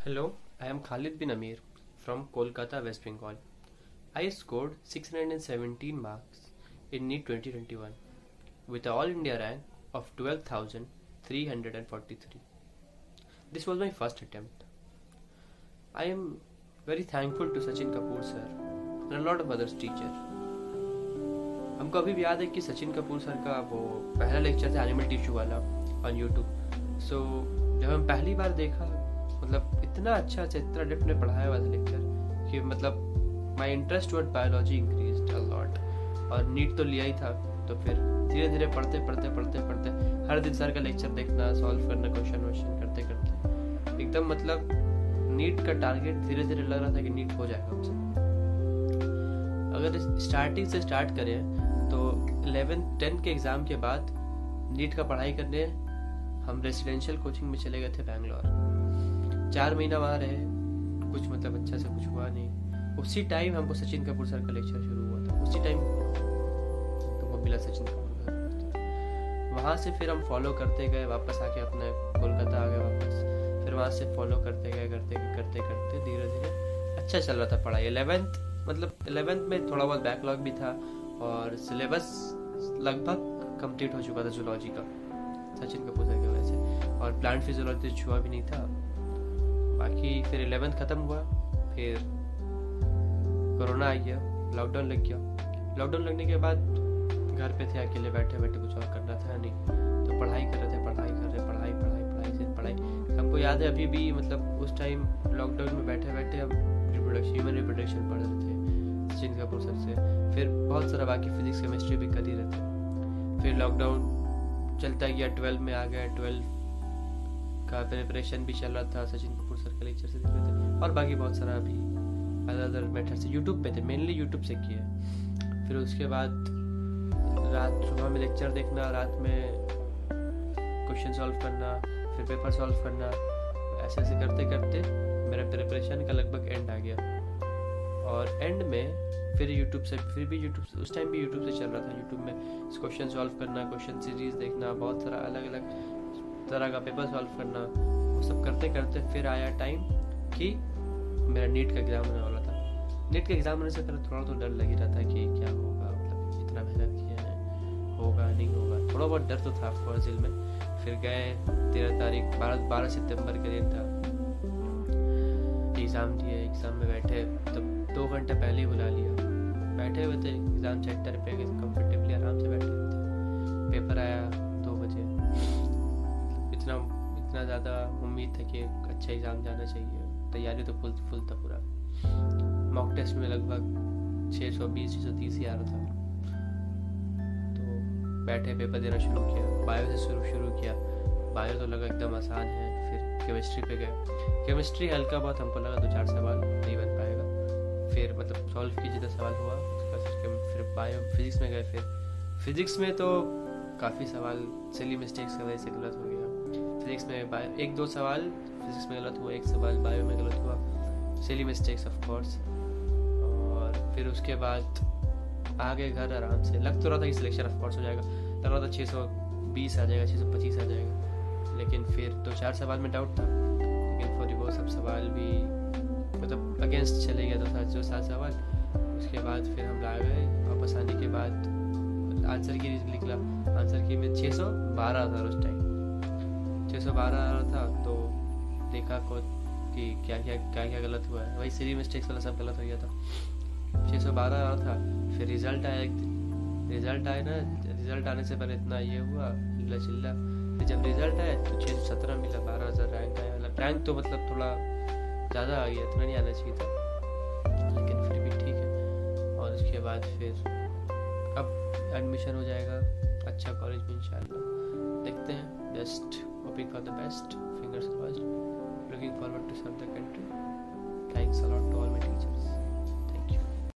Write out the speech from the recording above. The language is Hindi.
Hello, I am Khalid bin Amir from Kolkata, West Bengal. I scored 617 marks in NEET 2021 with an All India rank of 12,343. This was my first attempt. I am very thankful to Sachin Kapoor sir and a lot of other teachers. हमको अभी भी याद है कि सचिन कपूर सर का वो पहला लेक्चर था एनिमल टिश्यू वाला ऑन यूट्यूब. सो जब हम पहली बार देखा, मतलब इतना अच्छा से इतना डेप्थ में पढ़ाया हुआ था लेक्चर कि मतलब my interest toward biology increased a lot. और नीट तो लिया ही था, तो फिर धीरे धीरे पढ़ते हर दिन सर का लेक्चर देखना, सॉल्व करना, क्वेश्चन करते करते एकदम मतलब नीट का टारगेट धीरे धीरे लग रहा था कि नीट हो जाएगा हमसे. अगर स्टार्टिंग से स्टार्ट करें तो 11th 10th के एग्ज़ाम के बाद नीट का पढ़ाई करने हम रेसिडेंशियल कोचिंग में चले गए थे बैंगलोर. 4 महीना वहाँ रहे, कुछ मतलब अच्छा से कुछ हुआ नहीं. उसी टाइम हमको सचिन कपूर सर का लेक्चर शुरू हुआ था, उसी टाइम तुमको मिला सचिन कपूर सर. वहाँ से फिर हम फॉलो करते गए, वापस आके अपने कोलकाता आ गए वापस. फिर वहाँ से फॉलो करते गए, करते धीरे धीरे अच्छा चल रहा था पढ़ाई. 11th में थोड़ा बहुत बैकलॉग भी था और सिलेबस लगभग कंप्लीट हो चुका था जूलॉजी का सचिन कपूर सर की वजह से, और प्लांट फिजियोलॉजी छुआ भी नहीं था. बाकी फिर 11th ख़त्म हुआ, फिर कोरोना आ गया, लॉकडाउन लग गया. लॉकडाउन लगने के बाद घर पे थे, अकेले बैठे कुछ और करना था नहीं, तो पढ़ाई कर रहे थे, पढ़ाई सिर्फ पढ़ाई. हमको याद है अभी भी, मतलब उस टाइम लॉकडाउन में बैठे हम ह्यूमन रिप्रोडक्शन पढ़ रहे थे सचिन कपूर सर से. फिर बहुत सारा बाकी फिजिक्स केमिस्ट्री भी कर ही रहे थे. फिर लॉकडाउन चलता गया, 12 में आ गया. 12 का प्रिपरेशन भी चल रहा था सचिन कपूर सर के लेक्चर से देख रहे थे, और बाकी बहुत सारा अभी अदर मेथड से यूट्यूब पे थे, मेनली यूट्यूब से किए. फिर उसके बाद सुबह में लेक्चर देखना, रात में क्वेश्चन सॉल्व करना, फिर पेपर सॉल्व करना. ऐसे करते मेरा प्रिपरेशन का लगभग एंड आ गया. और एंड में फिर यूट्यूब से, उस टाइम भी यूट्यूब से चल रहा था. यूट्यूब में क्वेश्चन सॉल्व करना, क्वेश्चन सीरीज देखना, बहुत सारा अलग अलग तरह का पेपर सॉल्व करना, वो सब करते फिर आया टाइम कि मेरा नीट का एग्ज़ाम होने वाला था. नीट का एग्ज़ाम होने से पहले थोड़ा तो डर लग ही रहा था कि क्या होगा, मतलब इतना मेहनत किया है, होगा नहीं होगा, थोड़ा बहुत डर तो था ऑफकोर्स दिल में. फिर गए, 13 तारीख 12 सितंबर के दिन था, एग्ज़ाम दिए. एग्ज़ाम में बैठे तब 2 घंटे पहले ही बुला लिया. बैठे हुए थे एग्ज़ाम सेंटर पे, कंफर्टेबली आराम से बैठे हुए थे. पेपर आया 2 बजे. इतना ज़्यादा उम्मीद था कि अच्छा एग्ज़ाम जाना चाहिए, तैयारी तो फुल था पूरा. मॉक टेस्ट में लगभग 620-630 ही आ रहा था. तो बैठे पेपर देना शुरू किया. बायो से शुरू किया. बायो तो लगा एकदम आसान है. फिर केमिस्ट्री पे गए. केमिस्ट्री हल्का बहुत हमको लगा 2-4 सवाल नहीं बन पाएगा. फिर मतलब सॉल्व कीजिए, 10 सवाल हुआ. फिर बायो फिजिक्स में गए. फिर फिजिक्स में तो काफ़ी सवाल सिली मिस्टेक्स की वजह से गलत हो गया. फिजिक्स में 1-2 सवाल फिजिक्स में गलत हुआ, 1 सवाल बायो में गलत हुआ, सिली मिस्टेक्स ऑफ कोर्स. और फिर उसके बाद आ गए घर आराम से. लग तो रहा था कि सिलेक्शन ऑफ कोर्स हो जाएगा, लग रहा था 620 आ जाएगा, 625 आ जाएगा. लेकिन फिर 2-4 सवाल में डाउट था, लेकिन फिर वो सब सवाल भी मतलब अगेंस्ट चले गया. तो 7 सवाल. उसके बाद फिर हम आ गए. वापस आने के बाद आंसर की निकला. आंसर की में 612 था. उस टाइम 612 आ रहा था. तो देखा को कि क्या गलत हुआ है. वही सीरी मिस्टेक्स वाला सब गलत हो गया था. 612 आ रहा था. फिर रिजल्ट आया. रिजल्ट आने से पहले इतना ये हुआ चिल्ला. जब रिजल्ट आया तो 617 मिला, 12,000 रैंक आया. रैंक तो मतलब थोड़ा ज़्यादा आ गया, इतना नहीं आना चाहिए था, लेकिन फिर भी ठीक है. और उसके बाद फिर अब एडमिशन हो जाएगा अच्छा कॉलेज में इंशाल्लाह. देखते हैं. Just hoping for the best, fingers crossed, looking forward to serve the country. Thanks a lot to all my teachers.